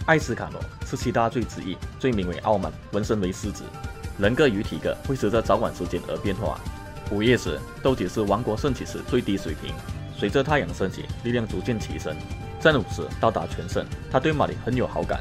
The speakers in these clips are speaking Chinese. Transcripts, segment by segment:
艾斯卡诺是7大罪之一，罪名为傲慢，纹身为狮子，人格与体格会随着早晚时间而变化。午夜时，斗鸡是王国升起时最低水平，随着太阳升起，力量逐渐提升。正午时到达全盛，他对马林很有好感。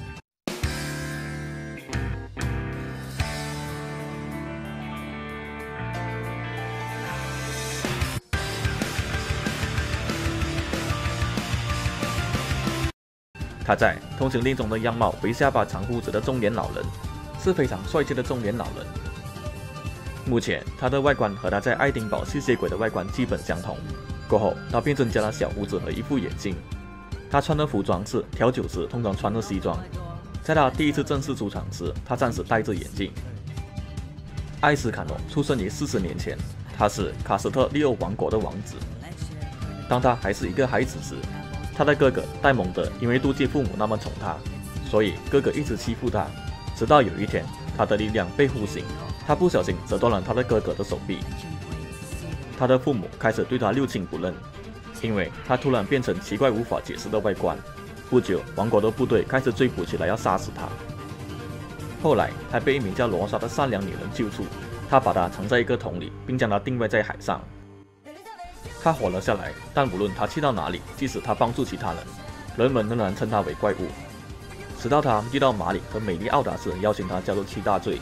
他在《通行令》中的样貌为下巴长胡子的中年老人，是非常帅气的中年老人。目前他的外观和他在爱丁堡吸血鬼的外观基本相同。过后，他便增加了小胡子和一副眼镜。他穿的服装是调酒师通常穿的西装。在他第一次正式出场时，他暂时戴着眼镜。艾斯卡诺出生于40年前，他是卡斯特利欧王国的王子。当他还是一个孩子时，他的哥哥戴蒙德因为妒忌父母那么宠他，所以哥哥一直欺负他。直到有一天，他的力量被唤醒，他不小心折断了他的哥哥的手臂。他的父母开始对他六亲不认，因为他突然变成奇怪无法解释的外观。不久，王国的部队开始追捕起来，要杀死他。后来，他被一名叫罗莎的善良女人救出，她把他藏在一个桶里，并将他定位在海上。他活了下来，但无论他去到哪里，即使他帮助其他人，人们仍然称他为怪物。直到他遇到马里和美丽奥达斯，邀请他加入7大罪。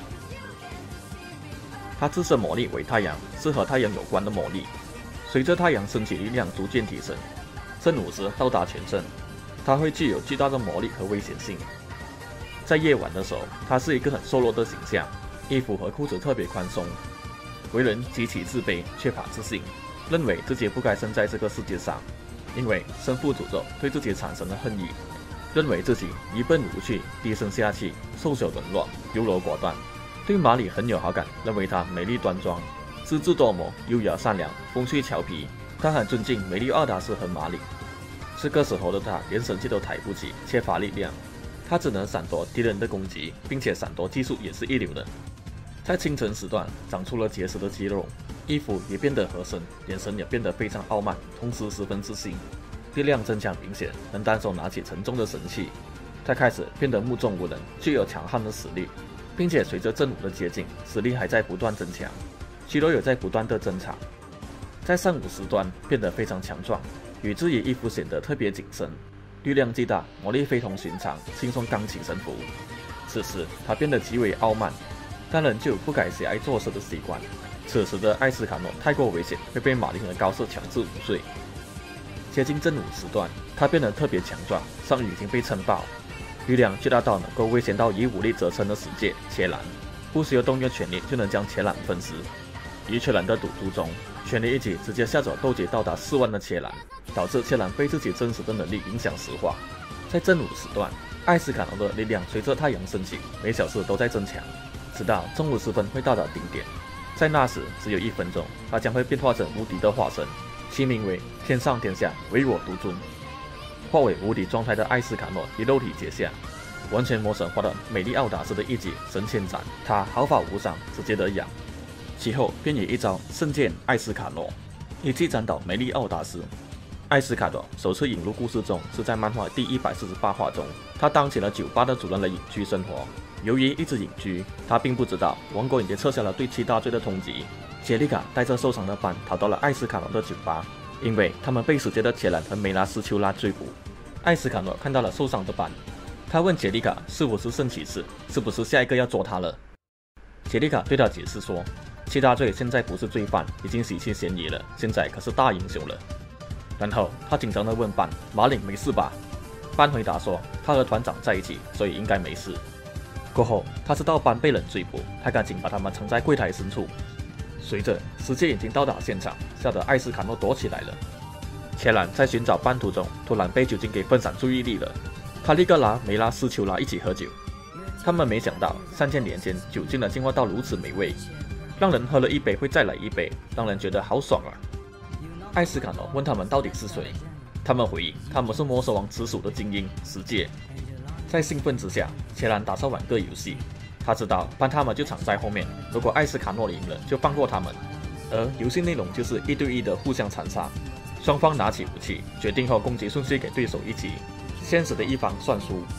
他自身魔力为太阳，是和太阳有关的魔力。随着太阳升起，力量逐渐提升，正午时到达全盛，他会具有巨大的魔力和危险性。在夜晚的时候，他是一个很瘦弱的形象，衣服和裤子特别宽松，为人极其自卑，缺乏自信。认为自己不该生在这个世界上，因为生父诅咒对自己产生了恨意，认为自己愚笨无趣、低声下气、瘦小沦落、优柔寡断，对马里很有好感，认为她美丽端庄、资质多谋、优雅善良、风趣俏皮。他很尊敬美丽奥达斯和马里。这个时候的他连神器都抬不起，缺乏力量，他只能闪躲敌人的攻击，并且闪躲技术也是一流的。在清晨时段长出了结实的肌肉，衣服也变得合身，眼神也变得非常傲慢，同时十分自信，力量增强明显，能单手拿起沉重的神器。他开始变得目中无人，具有强悍的实力，并且随着正午的接近，实力还在不断增强，肌肉也在不断的增长。在上午时段变得非常强壮，以至于衣服显得特别紧身，力量巨大，魔力非同寻常，轻松钢琴神符。此时他变得极为傲慢，但仍旧不改喜爱做事的习惯。此时的艾斯卡诺太过危险，会被马林和高瑟强制午睡。接近正午时段，他变得特别强壮，上羽已经被撑爆，力量巨大到能够威胁到以武力折撑的死界切兰，不需要动用全力就能将切兰分尸。于切兰的赌注中，全力一击直接吓走斗级到达4万的切兰，导致切兰被自己真实的能力影响石化。在正午时段，艾斯卡诺的力量随着太阳升起，每小时都在增强，直到中午时分会到达顶点。在那时只有1分钟，他将会变化成无敌的化身，其名为天上天下唯我独尊。化为无敌状态的艾斯卡诺以肉体接下，完全模神化的美丽奥达斯的一击神仙斩，他毫发无伤，直接得哑。其后便以一招圣剑艾斯卡诺一击斩倒美丽奥达斯。艾斯卡诺首次引入故事中是在漫画第148话中，他当起了酒吧的主人来隐居生活。由于一直隐居，他并不知道王国已经撤销了对7大罪的通缉。杰丽卡带着受伤的班逃到了艾斯卡诺的酒吧，因为他们被死结的切兰和梅拉斯丘拉追捕。艾斯卡诺看到了受伤的班，他问杰丽卡是不是圣骑士，是不是下一个要捉他了。杰丽卡对他解释说，7大罪现在不是罪犯，已经洗清嫌疑了，现在可是大英雄了。然后他紧张地问班：“马岭没事吧？”班回答说：“他和团长在一起，所以应该没事。”过后，他知道班被人追捕，他赶紧把他们藏在柜台深处。随着石界已经到达现场，吓得艾斯卡诺躲起来了。切兰在寻找班途中，突然被酒精给分散注意力了。他立刻拉梅拉斯丘拉一起喝酒。他们没想到3000年间酒竟然进化到如此美味，让人喝了一杯会再来一杯，让人觉得好爽啊！艾斯卡诺问他们到底是谁，他们回忆他们是魔兽王直属的精英石界。在兴奋之下，切兰打算玩个游戏。他知道班他们就藏在后面，如果艾斯卡诺赢了，就放过他们。而游戏内容就是1对1的互相残杀，双方拿起武器，决定后攻击顺序给对手一击，现实的一方算输。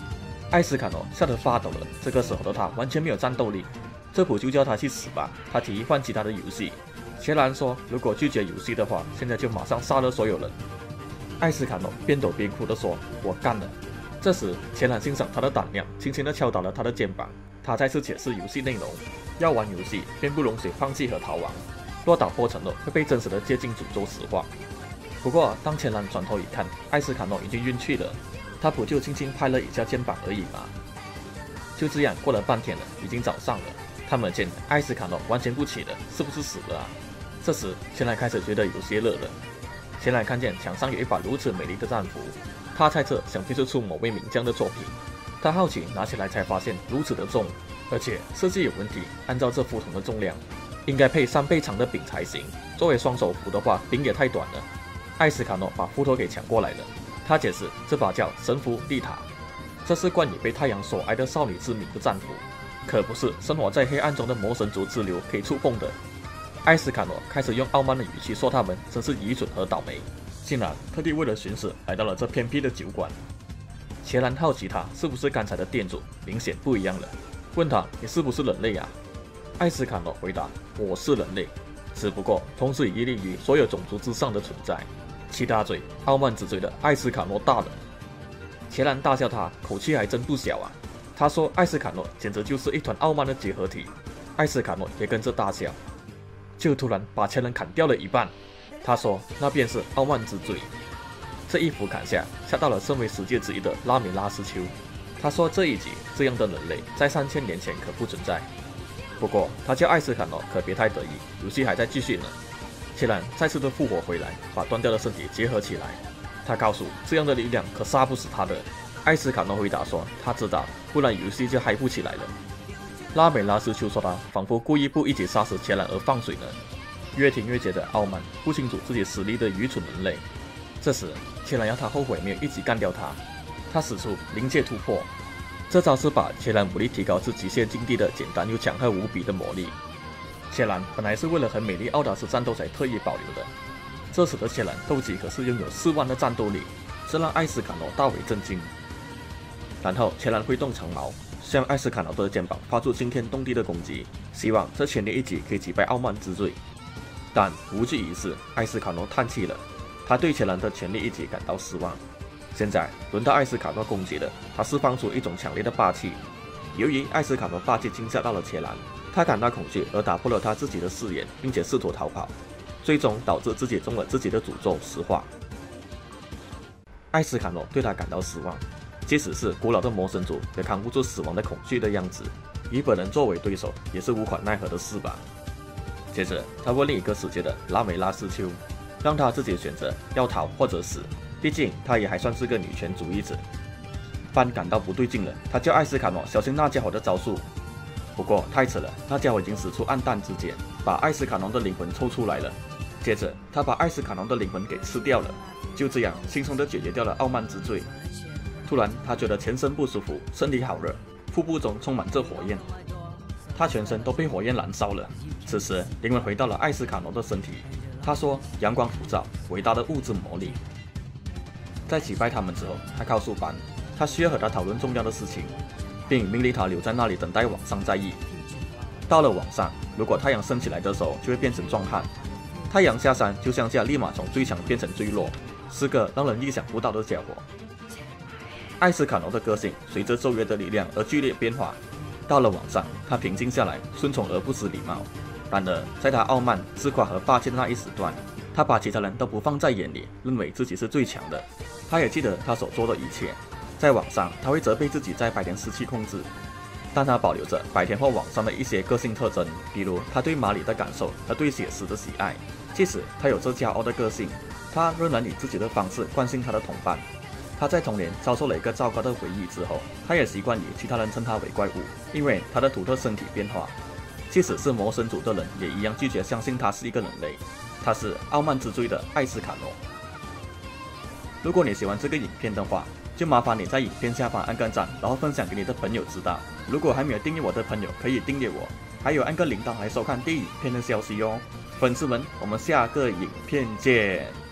艾斯卡诺吓得发抖了。这个时候的他完全没有战斗力，这不就叫他去死吧？他提议换其他的游戏。切兰说，如果拒绝游戏的话，现在就马上杀了所有人。艾斯卡诺边抖边哭地说：“我干了。”这时，切兰欣赏他的胆量，轻轻地敲打了他的肩膀。他再次解释游戏内容：要玩游戏，便不容许放弃和逃亡。若打破承诺，会被真实的接近诅咒石化。不过，当切兰转头一看，艾斯卡诺已经晕去了。他不就轻轻拍了一下肩膀而已吗？就这样过了半天了，已经早上了。他们见艾斯卡诺完全不起了，是不是死了啊？这时，切兰开始觉得有些热了。切兰看见墙上有一把如此美丽的战斧，他猜测想必是出某位名将的作品。他好奇拿起来，才发现如此的重，而且设计有问题。按照这斧头的重量，应该配3倍长的柄才行。作为双手斧的话，柄也太短了。艾斯卡诺把斧头给抢过来了。他解释，这把叫神斧丽塔，这是冠以被太阳所爱的少女之名的战斧，可不是生活在黑暗中的魔神族之流可以触碰的。艾斯卡诺开始用傲慢的语气说他们真是愚蠢和倒霉，竟然特地为了寻死来到了这偏僻的酒馆。切兰好奇他是不是刚才的店主，明显不一样了，问他你是不是人类啊？艾斯卡诺回答：我是人类，只不过同时屹立于所有种族之上的存在。七大嘴，傲慢之嘴的艾斯卡诺大人。切兰大笑他，口气还真不小啊。他说艾斯卡诺简直就是一团傲慢的结合体。艾斯卡诺也跟着大笑，就突然把切兰砍掉了一半。他说那便是傲慢之嘴。这一斧砍下，吓到了身为十界之一的拉美拉斯丘。他说这一集这样的人类在3000年前可不存在。不过他叫艾斯卡诺可别太得意，游戏还在继续呢。切兰再次的复活回来，把断掉的身体结合起来。他告诉这样的力量可杀不死他的。艾斯卡诺回答说他知道，不然游戏就嗨不起来了。拉美拉斯丘说他仿佛故意不一起杀死切兰而放水呢。越听越觉得傲慢，不清楚自己实力的愚蠢人类。这时切兰要他后悔没有一起干掉他。他使出临界突破，这招是把切兰武力提高至极限境地的简单又强悍无比的魔力。切兰本来是为了和美丽奥达斯战斗才特意保留的，这时的切兰斗技可是拥有4万的战斗力，这让艾斯卡诺大为震惊。然后切兰挥动长矛，向艾斯卡诺的肩膀发出惊天动地的攻击，希望这全力一击可以击败傲慢之罪。但无济于事，艾斯卡诺叹气了，他对切兰的全力一击感到失望。现在轮到艾斯卡诺攻击了，他释放出一种强烈的霸气。由于艾斯卡诺霸气惊吓到了切兰，他感到恐惧而打破了他自己的誓言，并且试图逃跑，最终导致自己中了自己的诅咒石化。艾斯卡诺对他感到失望，即使是古老的魔神族也扛不住死亡的恐惧的样子，以本人作为对手也是无可奈何的事吧。接着他问另一个世界的拉美拉斯丘，让他自己选择要逃或者死，毕竟他也还算是个女权主义者。班感到不对劲了，他叫艾斯卡诺小心那家伙的招数。不过太迟了，那家伙已经使出暗淡之剑，把艾斯卡农的灵魂抽出来了。接着他把艾斯卡农的灵魂给吃掉了，就这样轻松地解决掉了傲慢之罪。突然他觉得全身不舒服，身体好热，腹部中充满着火焰，他全身都被火焰燃烧了。此时灵魂回到了艾斯卡农的身体，他说阳光普照，伟大的物质魔力。在击败他们之后，他告诉班他需要和他讨论重要的事情，并命令他留在那里等待晚上再议。到了晚上，如果太阳升起来的时候，就会变成壮汉；太阳下山，就像这样立马从最强变成最弱，是个让人意想不到的家伙。艾斯卡农的个性随着咒约的力量而剧烈变化。到了晚上，他平静下来，顺从而不失礼貌。然而，在他傲慢、自夸和霸气的那一时段，他把其他人都不放在眼里，认为自己是最强的。他也记得他所做的一切。在晚上，他会责备自己在白天失去控制，但他保留着白天或晚上的一些个性特征，比如他对马里的感受和对血丝的喜爱。即使他有着骄傲的个性，他仍然以自己的方式关心他的同伴。他在童年遭受了一个糟糕的回忆之后，他也习惯于其他人称他为怪物，因为他的独特身体变化。即使是魔神族的人也一样拒绝相信他是一个人类。他是傲慢之罪的艾斯卡诺。如果你喜欢这个影片的话，就麻烦你在影片下方按个赞，然后分享给你的朋友知道。如果还没有订阅我的朋友，可以订阅我，还有按个铃铛来收看第一影片的消息哦。粉丝们，我们下个影片见。